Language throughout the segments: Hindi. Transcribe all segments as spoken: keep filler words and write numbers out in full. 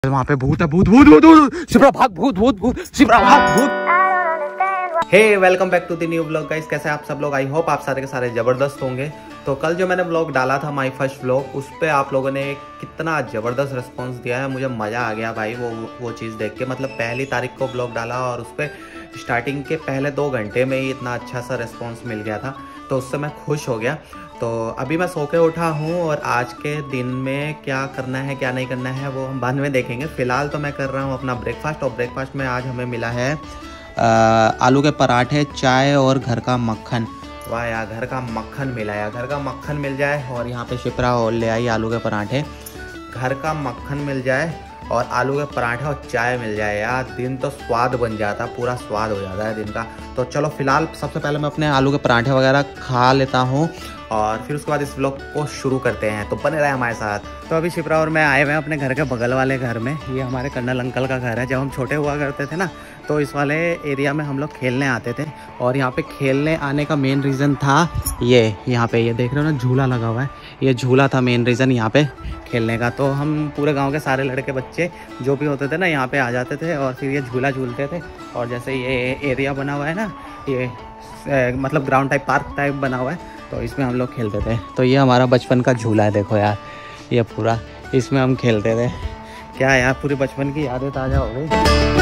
वहाँ पे भूत है, भूत भूत भूत भूत शिप्रा भाग, भूत भूत भूत शिप्रा भाग, भूत। Hey welcome back to the new vlog guys, कैसे आप सब लोग? आई होप आप सारे के सारे जबरदस्त होंगे। तो कल जो मैंने व्लॉग डाला था माय फर्स्ट व्लॉग, उस पर आप लोगों ने कितना जबरदस्त रिस्पांस दिया है, मुझे मज़ा आ गया भाई वो वो चीज़ देख के। मतलब पहली तारीख को व्लॉग डाला और उस पर स्टार्टिंग के पहले दो घंटे में ही इतना अच्छा सा रिस्पॉन्स मिल गया था, तो उससे मैं खुश हो गया। तो अभी मैं सो के उठा हूँ और आज के दिन में क्या करना है क्या नहीं करना है वो हम बाद में देखेंगे। फ़िलहाल तो मैं कर रहा हूँ अपना ब्रेकफास्ट, और ब्रेकफास्ट में आज हमें मिला है आ, आलू के पराठे, चाय और घर का मक्खन। वाह यार, घर का मक्खन मिला यार, घर का मक्खन मिल जाए। और यहाँ पे शिप्रा और ले आई आलू के पराठे, घर का मक्खन मिल जाए और आलू के पराठे और चाय मिल जाए यार, दिन तो स्वाद बन जाता, पूरा स्वाद हो जाता है दिन का। तो चलो फिलहाल सबसे पहले मैं अपने आलू के पराठे वगैरह खा लेता हूँ और फिर उसके बाद इस व्लॉग को शुरू करते हैं, तो बने रहे हमारे साथ। तो अभी शिप्रा और मैं आए हुए हैं अपने घर के बगल वाले घर में। ये हमारे कर्नल अंकल का घर है। जब हम छोटे हुआ करते थे ना, तो इस वाले एरिया में हम लोग खेलने आते थे। और यहाँ पे खेलने आने का मेन रीज़न था ये, यहाँ पे ये देख रहे हो ना झूला लगा हुआ है, ये झूला था मेन रीज़न यहाँ पे खेलने का। तो हम पूरे गांव के सारे लड़के बच्चे जो भी होते थे ना, यहाँ पे आ जाते थे और फिर ये झूला झूलते थे। और जैसे ये एरिया बना हुआ है ना, ये ए, मतलब ग्राउंड टाइप पार्क टाइप बना हुआ है, तो इसमें हम लोग खेलते थे। तो ये हमारा बचपन का झूला है, देखो यार ये पूरा, इसमें हम खेलते थे। क्या यार, पूरी बचपन की यादें ताज़ा हो गई।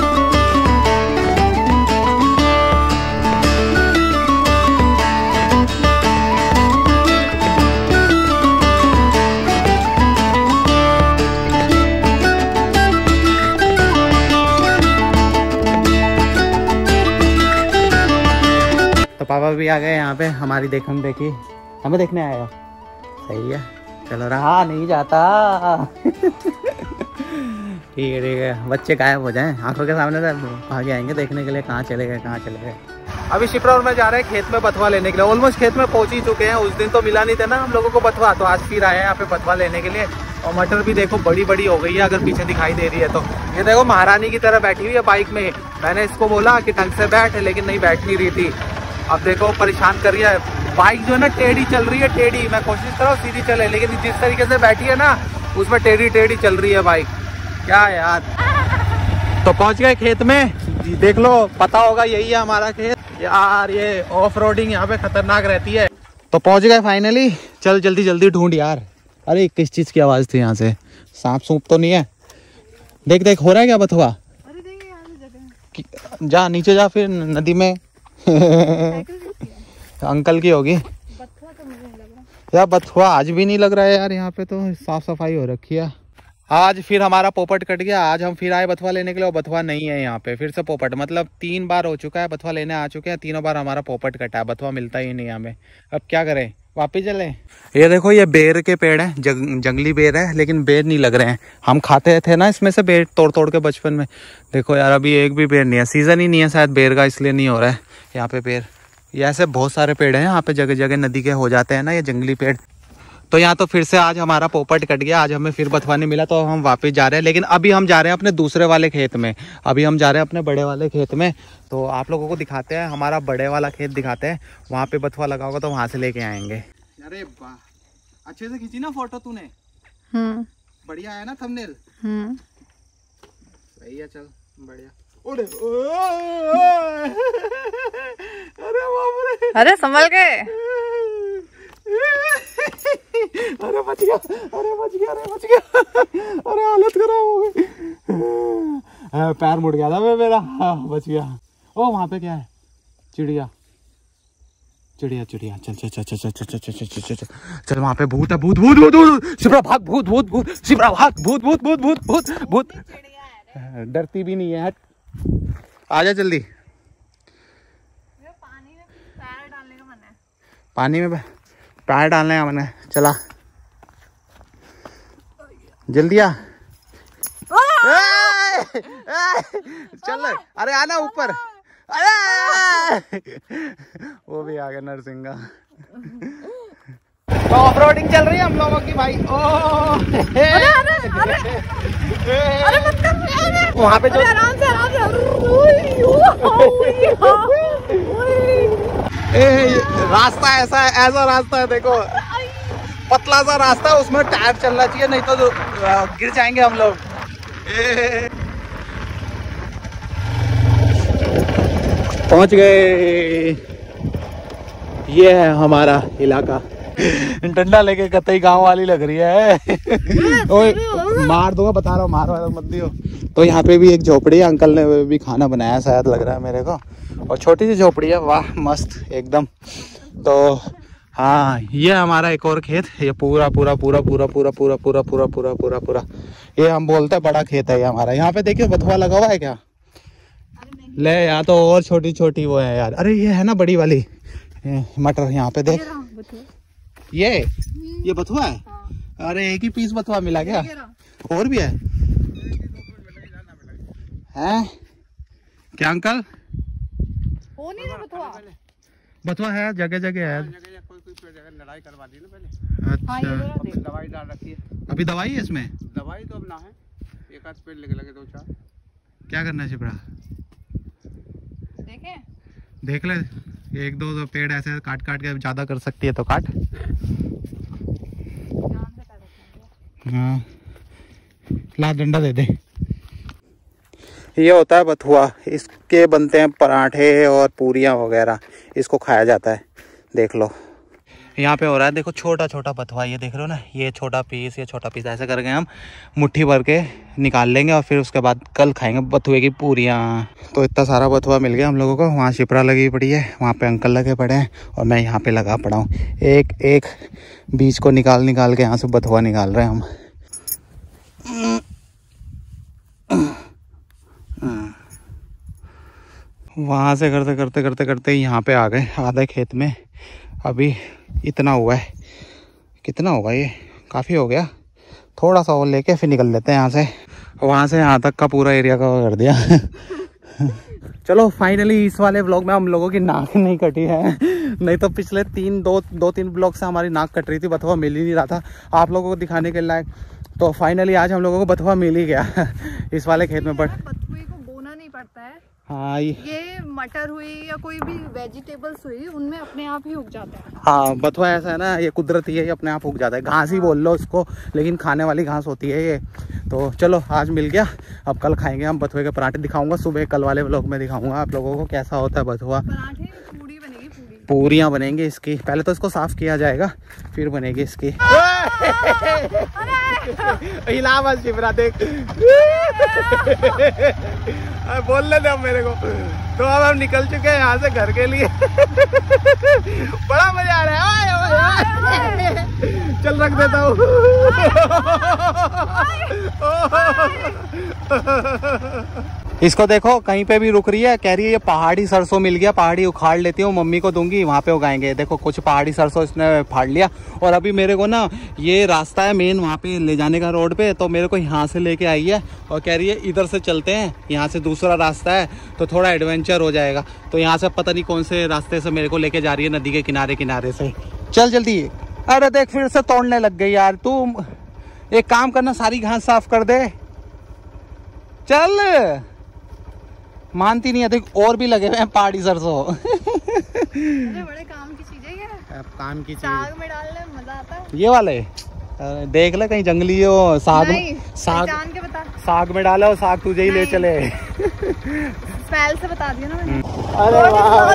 तो पापा भी आ गए यहाँ पे, हमारी देखम देखी, हमें देखने आए हो। सही है, चलो रहा नहीं जाता। ठीक है ठीक है, बच्चे गायब हो जाएं आंखों के सामने से, भागे आएंगे देखने के लिए कहाँ चले गए कहाँ चले गए। अभी शिप्रा और मैं जा रहे हैं खेत में बथुआ लेने के लिए। ऑलमोस्ट खेत में पहुंच ही चुके हैं। उस दिन तो मिला नहीं था ना हम लोगों को बथुआ, तो आज फिर आए हैं यहाँ पे बथुआ लेने के लिए। और मटर भी देखो बड़ी बड़ी हो गई है, अगर पीछे दिखाई दे रही है तो। ये देखो महारानी की तरह बैठी हुई है बाइक में। मैंने इसको बोला कि ढंग से बैठ, लेकिन नहीं बैठ नहीं रही थी। अब देखो परेशान कर रही है बाइक, जो है ना टेढ़ी चल रही है, टेढ़ी। मैं कोशिश कर रहा हूँ सीधी चले, लेकिन जिस तरीके से बैठी है ना, उसमें टेढ़ी टेढ़ी चल रही है बाइक। क्या यार। तो पहुंच गए खेत में, देख लो पता होगा यही है हमारा खेत यार। ये ऑफ रोडिंग यहाँ पे खतरनाक रहती है। तो पहुंच गए फाइनली। चल जल्दी जल्दी ढूंढ यार। अरे किस चीज की आवाज थी यहाँ से? सांप सूप तो नहीं है? देख देख हो रहा है क्या बथुआ? जा नीचे जा, फिर नदी में। अंकल की होगी यार। बथुआ आज भी नहीं लग रहा है यार, यहाँ पे तो साफ सफाई हो रखी है। आज फिर हमारा पोपट कट गया। आज हम फिर आए बथुआ लेने के लिए, और बथुआ नहीं है यहाँ पे। फिर से पोपट, मतलब तीन बार हो चुका है बथुआ लेने आ चुके हैं, तीनों बार हमारा पोपट कटा है, बथुआ मिलता ही नहीं हमें। अब क्या करें, वापिस चले? ये देखो ये बेर के पेड़ है, जंग, जंगली बेर है, लेकिन बेर नहीं लग रहे हैं। हम खाते थे ना इसमें से बेर तोड़ तोड़ के बचपन में। देखो यार अभी एक भी बेर नहीं है, सीजन ही नहीं है शायद बेर का, इसलिए नहीं हो रहा है यहाँ पे पेड़। ये ऐसे बहुत सारे पेड़ हैं यहाँ पे, जगह जगह नदी के हो जाते हैं ना ये जंगली पेड़। तो यहाँ तो फिर से आज हमारा पोपट कट गया, आज हमें फिर बथुआ नहीं मिला, तो हम वापस जा रहे हैं। लेकिन अभी हम जा रहे हैं अपने दूसरे वाले खेत में, अभी हम जा रहे हैं अपने बड़े वाले खेत में। तो आप लोगों को दिखाते हैं, हमारा बड़े वाला खेत दिखाते हैं। वहाँ पे बथुआ लगा होगा तो वहाँ से लेके आएंगे। अरे वाह, अच्छे से खींची ना फोटो तूने? हम्म, बढ़िया है ना थंबनेल? हम्म, सही है, चल बढ़िया। अरे अरे अरे संभल के। अरे बच गया, अरे बच गया, अरे बच गया। अरे हालत खराब हो गई, पैर मुड़ गया था मेरा। बच गया। ओ वहाँ पे क्या है? चिड़िया चिड़िया चिड़िया। चल चल चल चल चल चल चल चल चल चल चल, वहाँ पे भूत है, भूत भूत भूत भूत शिप्रा भाग, भूत भूत भूत शिप्रा भाग, भूत भूत भूत भूत भूत भूत। डरती भी नहीं है, हट आजा जल्दी। पानी में पैर डालने का मन है, पानी में पैर डालने का मन है। चला जल्दी आ। चल अरे आना ऊपर। अरे वो भी आ गया नरसिंगा। तो ऑफ रोडिंग चल रही है हम लोगों की भाई। ओ अरे अरे अरे अरे मत कर वहाँ पे जो आराम से आराम से। रास्ता ऐसा है, ऐसा रास्ता है देखो, पतला सा रास्ता है, उसमें टायर चलना चाहिए, नहीं तो गिर जाएंगे हम लोग। पहुंच गए। ये है हमारा इलाका। डंडा लेके कतई गांव वाली लग रही है। ओए मार दूंगा, बता रहा हूँ, मार वार मत दियो। तो यहाँ पे भी एक झोपड़ी है, अंकल ने भी खाना बनाया शायद, लग रहा है मेरे को। और छोटी सी झोपड़ी है, वाह मस्त एकदम। तो हाँ, ये हमारा एक और खेत, ये पूरा पूरा पूरा पूरा पूरा पूरा पूरा पूरा पूरा पूरा पूरा ये हम बोलते हैं बड़ा खेत है ये हमारा। यहाँ पे देखिए बथुआ लगा हुआ है क्या? ले यहाँ तो और छोटी छोटी वो है यार। अरे ये है ना बड़ी वाली मटर, यहाँ पे देख। ये ये बथुआ है। अरे एक ही पीस बथुआ मिला क्या? और भी है हैं क्या अंकल? हो नहीं ना बथुआ? बथुआ है, जगह जगह है। लड़ाई करवा दी ना पहले। अच्छा, दवाई डाल रखी है। अभी दवाई है इसमें? दवाई तो अब ना है, एक आध पेड़ लगे लगे दो चार। क्या करना है शिप्रा? देखे देख ले, एक दो, दो पेड़ ऐसे काट काट के ज्यादा कर सकती है तो काट। हाँ ला डंडा दे दे। ये होता है बथुआ, इसके बनते हैं पराठे और पूरियाँ वगैरह, इसको खाया जाता है। देख लो यहाँ पे हो रहा है, देखो छोटा छोटा बथुआ, ये देख रहे हो ना, ये छोटा पीस, ये छोटा पीस, ऐसे करके हम मुट्ठी भर के निकाल लेंगे और फिर उसके बाद कल खाएंगे बथुए की पूरियाँ। तो इतना सारा बथुआ मिल गया हम लोगों को। वहाँ शिप्रा लगी पड़ी है, वहाँ पे अंकल लगे पड़े हैं और मैं यहाँ पे लगा पड़ा हूँ। एक एक बीज को निकाल निकाल के यहाँ से बथुआ निकाल रहे हैं हम। वहाँ से करते करते करते करते यहाँ पे आ गए आधे खेत में। अभी इतना हुआ है, कितना होगा ये, काफ़ी हो गया। थोड़ा सा और लेके फिर निकल लेते हैं यहाँ से। वहाँ से यहाँ तक का पूरा एरिया कवर कर दिया। चलो फाइनली इस वाले व्लॉग में हम लोगों की नाक नहीं कटी है, नहीं तो पिछले तीन दो दो तीन ब्लॉग से हमारी नाक कट रही थी, बथुआ मिल ही नहीं रहा था आप लोगों को दिखाने के लायक। तो फाइनली आज हम लोगों को बथुआ मिल ही गया इस वाले खेत में। बट बथुए को बोना नहीं पड़ता है। हाँ ये, ये मटर हुई या कोई भी वेजिटेबल्स हुई, उनमें अपने आप ही उग जाता है। हाँ बथुआ ऐसा है ना, ये कुदरती है, ये अपने आप उग जाता है। घास ही बोल लो इसको, लेकिन खाने वाली घास होती है ये। तो चलो आज मिल गया, अब कल खाएंगे हम बथुए के पराठे। दिखाऊंगा सुबह, कल वाले व्लॉग में दिखाऊंगा आप लोगों को कैसा होता है बथुआ। पराठे पूरी बनेगी, पूरी पूरियाँ बनेंगी इसकी। पहले तो इसको साफ किया जाएगा, फिर बनेगी इसकी। हिला मत शिप्रा, देख बोल लेते हम मेरे को। तो अब हम निकल चुके हैं यहाँ से घर के लिए। बड़ा मजा आ रहा है। आए, आए, आए। चल रख देता हूँ। इसको देखो कहीं पे भी रुक रही है, कह रही है ये पहाड़ी सरसों मिल गया, पहाड़ी उखाड़ लेती हूँ, मम्मी को दूंगी, वहाँ पे उगाएंगे। देखो कुछ पहाड़ी सरसों इसने फाड़ लिया। और अभी मेरे को ना ये रास्ता है मेन वहाँ पे ले जाने का रोड पे, तो मेरे को यहाँ से लेके आई है और कह रही है इधर से चलते हैं, यहाँ से दूसरा रास्ता है तो थोड़ा एडवेंचर हो जाएगा। तो यहाँ से पता नहीं कौन से रास्ते से मेरे को लेके जा रही है, नदी के किनारे किनारे से। चल जल्दी। अरे देख फिर से तोड़ने लग गई यार तू। एक काम करना, सारी घास साफ कर दे। चल मानती नहीं है। देख और भी लगे हुए हैं पहाड़ी सरसों। अरे बड़े काम की चीज है ये। काम की चीज साग में डालने में मजा आता है। ये वाले देख ले कहीं जंगली हो। साग साग जान के बता, साग में डाला हो, साग तुझे ही ले चले। स्मेल से बता दिया ना मैंने। अरे वाह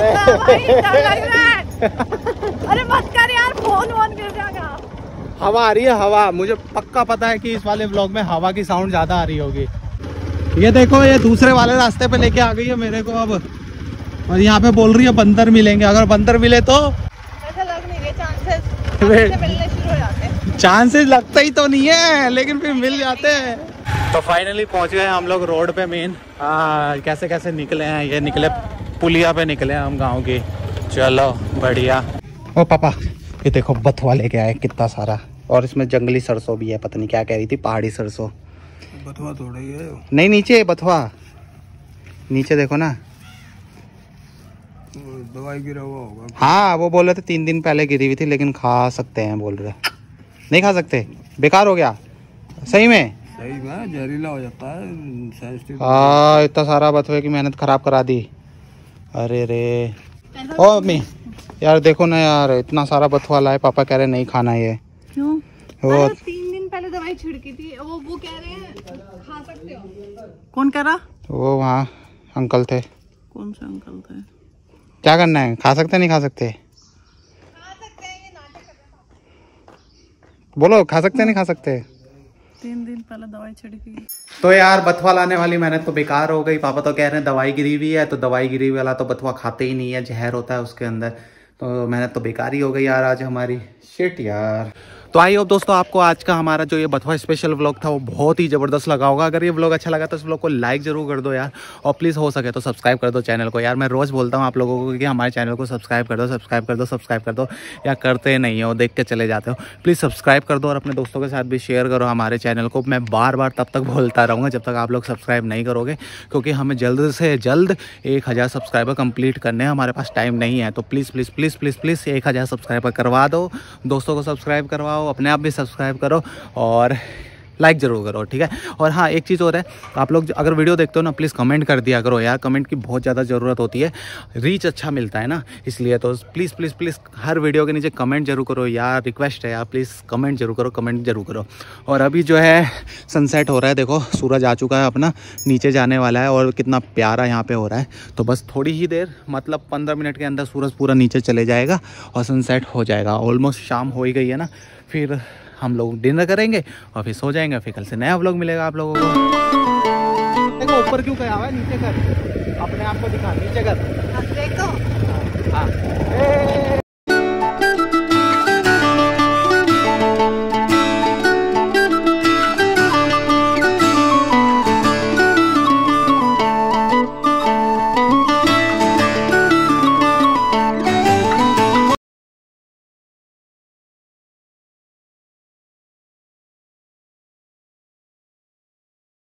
अरे मत कर यार, फोन वोन गिर जाएगा। हवा आ रही है, हवा। मुझे पक्का पता है कि इस वाले व्लॉग में हवा की साउंड ज्यादा आ रही होगी। ये देखो ये दूसरे वाले रास्ते पे लेके आ गई है मेरे को अब। और यहाँ पे बोल रही है बंदर मिलेंगे। अगर बंदर मिले तो ऐसा लग नहीं रहा, चांसेस मिलने शुरू हो जाते हैं। चांसेस लगता ही तो नहीं है, लेकिन फिर मिल जाते हैं। तो फाइनली पहुंच गए हम लोग रोड पे मेन। हाँ कैसे कैसे निकले हैं, ये निकले पुलिया पे निकले हैं हम गाँव की। चलो बढ़िया। ओ पापा ये देखो बथुआ लेके आए कितना सारा, और इसमें जंगली सरसों भी है, पता नहीं क्या कह रही थी, पहाड़ी सरसों। बथुआ थोड़ा ही है, नहीं नीचे बथुआ, नीचे देखो ना। दवाई गिरा हुआ होगा। हाँ वो बोल रहे थे तीन दिन पहले गिरी हुई थी, लेकिन खा सकते हैं बोल रहे। नहीं खा सकते, बेकार हो गया। सही में सही में जहरीला हो जाता है। हाँ इतना सारा बथुए की मेहनत खराब करा दी। अरे रे ओ अम्मी यार देखो ना यार, इतना सारा बथुआ लाए, पापा कह रहे नहीं खाना ये। क्यों? वो तीन दिन पहले दवाई छिड़की थी, वो वो कह रहे हैं खा सकते हो। कौन कह रहा? वो वहाँ अंकल थे। कौन से अंकल थे? क्या करना है, खा सकते नहीं खा सकते? खा सकते हैं, ये नाटक कर रहा था। बोलो खा सकते नहीं खा सकते? तीन दिन पहले दवाई छिड़की। तो यार बथुआ लाने वाली मेहनत तो बेकार हो गई। पापा तो कह रहे हैं दवाई गिरी हुई है, तो दवाई गिरी हुई वाला तो बथुआ खाते ही नहीं है, जहर होता है उसके अंदर। तो मेहनत तो बेकार ही हो गई यार आज हमारी। शिट यार। तो आई होप दोस्तों आपको आज का हमारा जो ये बथुआ स्पेशल व्लॉग था वो बहुत ही ज़बरदस्त लगा होगा। अगर ये व्लॉग अच्छा लगा तो इस व्लॉग को लाइक ज़रूर कर दो यार, और प्लीज़ हो सके तो सब्सक्राइब कर दो चैनल को। यार मैं रोज़ बोलता हूँ आप लोगों को कि हमारे चैनल को सब्सक्राइब कर दो, सब्सक्राइब कर दो, सब्सक्राइब कर दो, या करते नहीं हो, देख के चले जाते हो। प्लीज़ सब्सक्राइब कर दो और अपने दोस्तों के साथ भी शेयर करो हमारे चैनल को। मैं बार बार तब तक बोलता रहूँगा जब तक आप लोग सब्सक्राइब नहीं करोगे, क्योंकि हमें जल्द से जल्द एक हज़ार सब्सक्राइबर कंप्लीट करने हैं। हमारे पास टाइम नहीं है, तो please please please please please एक हज़ार सब्सक्राइबर करवा दो, दोस्तों को सब्सक्राइब करवाओ, अपने आप भी सब्सक्राइब करो और लाइक ज़रूर करो, ठीक है। और हाँ एक चीज़ और है, आप लोग अगर वीडियो देखते हो ना प्लीज़ कमेंट कर दिया करो यार, कमेंट की बहुत ज़्यादा ज़रूरत होती है, रीच अच्छा मिलता है ना, इसलिए तो प्लीज़ प्लीज़ प्लीज़ हर वीडियो के नीचे कमेंट जरूर करो यार, रिक्वेस्ट है यार, प्लीज़ कमेंट जरूर करो, कमेंट जरूर करो। और अभी जो है सनसेट हो रहा है, देखो सूरज आ चुका है अपना, नीचे जाने वाला है और कितना प्यारा यहाँ पर हो रहा है। तो बस थोड़ी ही देर, मतलब पंद्रह मिनट के अंदर सूरज पूरा नीचे चले जाएगा और सनसेट हो जाएगा। ऑलमोस्ट शाम हो ही गई है ना, फिर हम लोग डिनर करेंगे और फिर सो जाएंगे। फिर कल से नया व्लॉग मिलेगा आप लोगों को। देखो ऊपर क्यों गया हुआ है, नीचे कर, अपने आप को दिखा, नीचे कर, देखो हाँ।